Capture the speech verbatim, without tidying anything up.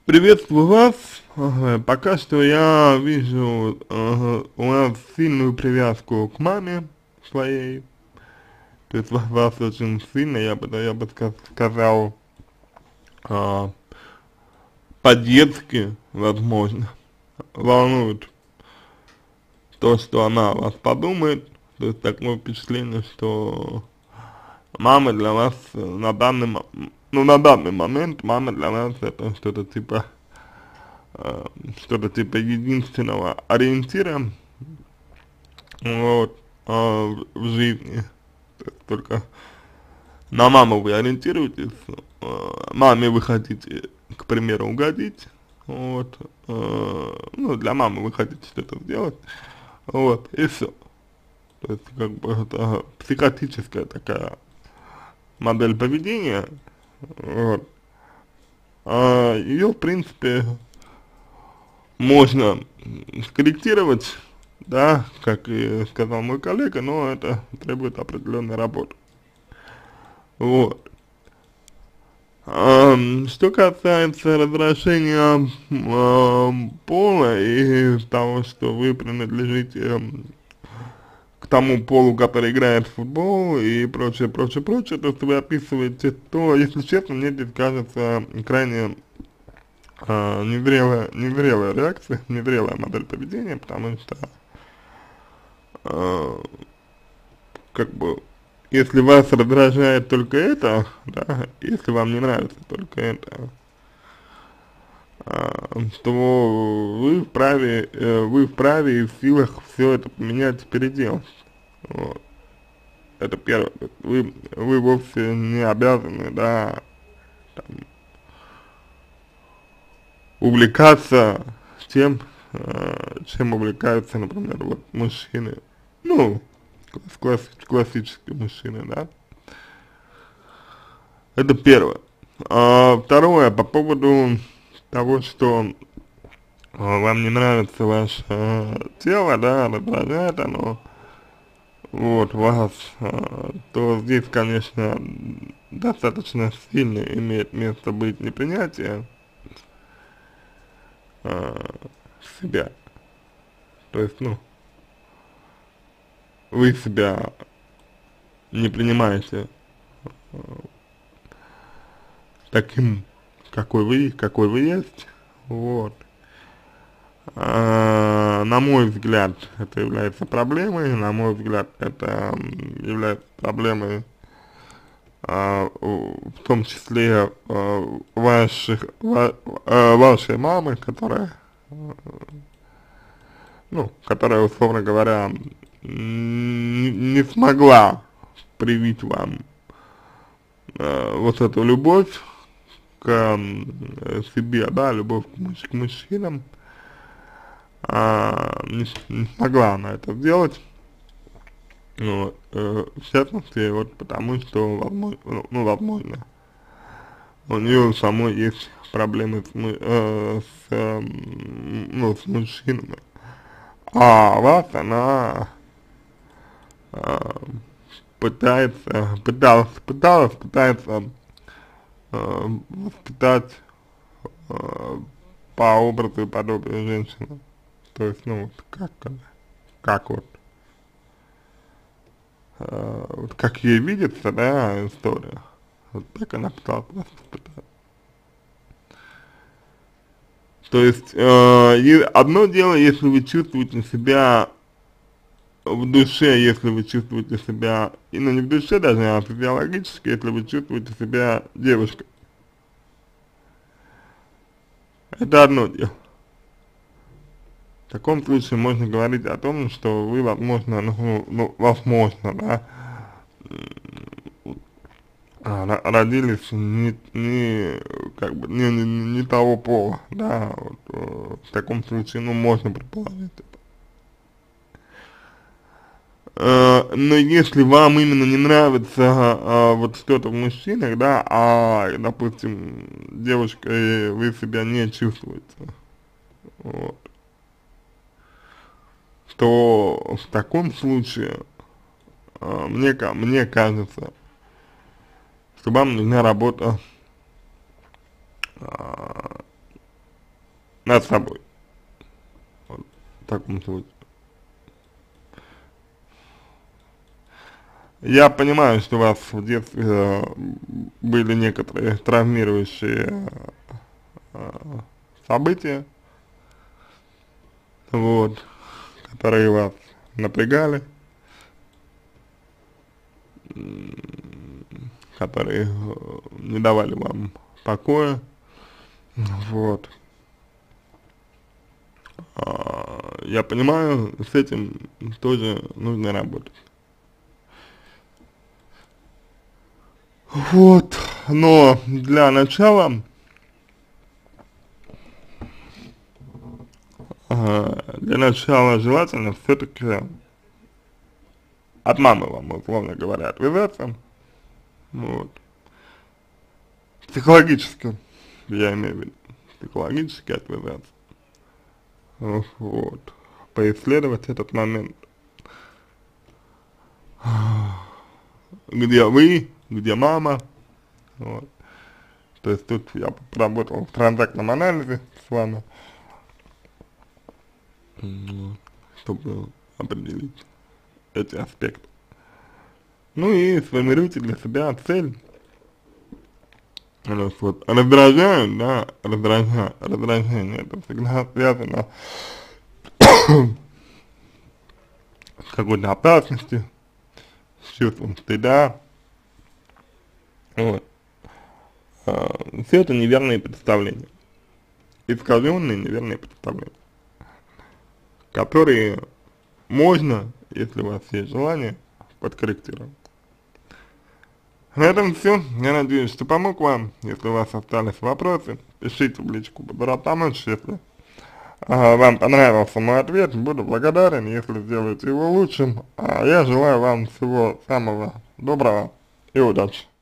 Приветствую вас. Ага, пока что я вижу ага, у нас сильную привязку к маме своей. То есть вас, вас очень сильно, я бы, да, я бы ска- сказал, а, по-детски, возможно, волнует то, что она о вас подумает. То есть такое впечатление, что мама для вас э, на данный, мо- ну, на данный момент мама для вас это что-то типа, э, что-то типа единственного ориентира, вот, а, в в жизни. То есть только на маму вы ориентируетесь, а, маме вы хотите, к примеру, угодить, вот, э, ну, для мамы вы хотите что-то сделать, вот, и все. То есть, как бы, это психотическая такая модель поведения, вот, а ее, в принципе, можно скорректировать, да, как и сказал мой коллега, но это требует определенной работы. Вот. Ам, что касается разрушения ам, пола и того, что вы принадлежите м, к тому полу, который играет в футбол и прочее, прочее, прочее, то, что вы описываете, то, если честно, мне здесь кажется крайне а, незрелая, незрелая реакция, незрелая модель поведения, потому что а, как бы, если вас раздражает только это, да, если вам не нравится только это, а, то вы вправе, э, вы вправе и в силах все это поменять и переделать. Вот. Это первое. То есть Вы, вы вовсе не обязаны, да, там, увлекаться тем, э, чем увлекаются, например, вот мужчины. Ну, класс, класс- классические мужчины, да. Это первое. А второе, по поводу того, что э, вам не нравится ваше э, тело, да, раздражает оно, вот, вас, э, то здесь, конечно, достаточно сильно имеет место быть непринятие э, себя. То есть, ну, вы себя не принимаете таким, какой вы, какой вы есть, вот. А, на мой взгляд, это является проблемой, на мой взгляд, это м, является проблемой, а, у- в том числе а, ваших, ва, а, вашей мамы, которая, ну, которая, условно говоря, не, не смогла привить вам а, вот эту любовь к м, себе, да, любовь к, муж, к мужчинам, а, не, с- не смогла она это сделать. Ну, э, в частности, вот потому что, возможно, ну, ну, возможно, у нее самой есть проблемы с, мы- э, с, эм, ну, с мужчинами, а вас она э, пытается, пыталась, пыталась, пытается э, воспитать э, по образу и подобию женщины. То есть, ну, вот как, она- как вот, э, вот как ей видится, да, история, вот так она пыталась вас воспитать. То есть, э, и одно дело, если вы чувствуете себя в душе, если вы чувствуете себя, и ну не в душе даже, а физиологически, если вы чувствуете себя девушкой. Это одно дело. В таком случае можно говорить о том, что вы, возможно, ну, ну возможно, да, а, ро- родились не, не, как бы, не, не, не того пола, да, вот, э, в таком случае, ну, можно предположить. Э, но если вам именно не нравится а, вот что-то в мужчинах, да, а, допустим, девушка, э, вы себя не чувствуете, вот, то в таком случае, а, мне, ка- мне кажется, что вам нужна работа а, над собой. Вот, в таком случае. Я понимаю, что у вас в детстве э, были некоторые травмирующие э, события, вот, которые вас напрягали, которые э, не давали вам покоя, вот. А, я понимаю, с этим тоже нужно работать. Вот, но для начала, э, для начала желательно все-таки от мамы вам, условно говоря, отвязаться, вот, психологически, я имею в виду, психологически отвязаться, вот, поисследовать этот момент, где вы, где мама, вот, то есть тут я поработал в транзактном анализе с вами, вот, чтобы определить эти аспекты. Ну и сформируйте для себя цель. Раз вот раздражают, да, раздража, раздражение, это всегда связано с какой-то опасностью, с чувством стыда, вот. А, все это неверные представления, искаженные неверные представления, которые можно, если у вас есть желание, подкорректировать. На этом все. Я надеюсь, что помог вам. Если у вас остались вопросы, пишите в личку, буду рад помочь. Если а, вам понравился мой ответ, буду благодарен, если сделаете его лучшим. А я желаю вам всего самого доброго и удачи.